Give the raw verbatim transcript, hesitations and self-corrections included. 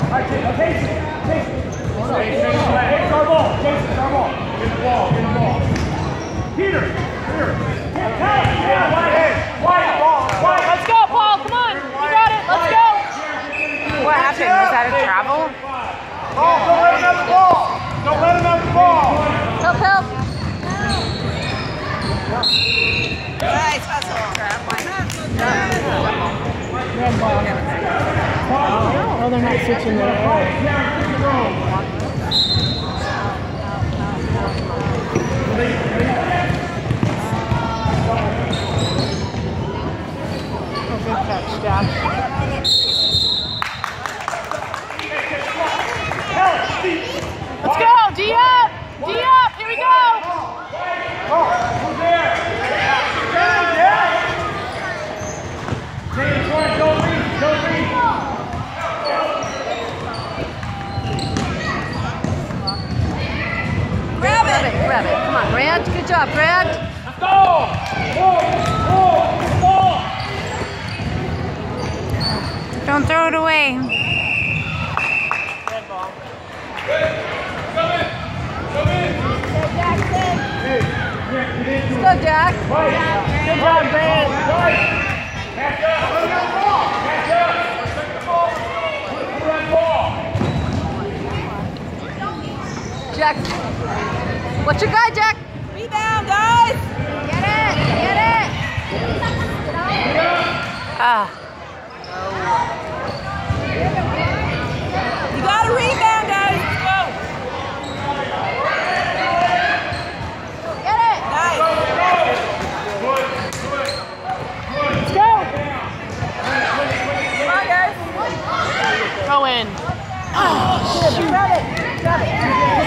right, Jason, Jason, Jason. It's our ball, Jason, it's our ball. Get the ball, get the ball. Peter, Peter. Hey, hey, White, White, ball, White. Let's go, Paul, come on. You got it, let's go. What happened? Was that a travel? Paul, don't let him have the ball. Don't let him have the ball. Help, help. Nice hustle. Oh, they're not switching their ball. Good catch, Jack. Let's go! D up! D up! Here we go! Oh, who's there? James, one, don't read, don't read. Grab it! Grab it. Come on, Grant. Good job, Grant. Let's go! Ball, ball, ball. Don't throw it away. Red ball. Come in, come in. Hey, Let's go, Jack. Good job, Grant. Catch up. Let that ball. Catch up. Take the ball. Put that ball. Jack. What's your guy, Jack? Rebound, guys. Get it. Get it. Ah. You got a rebound, guys. Let's go. Get it. Nice. Let's go. Come on, guys. Throw in. Oh, shoot. Grab it. Grab it.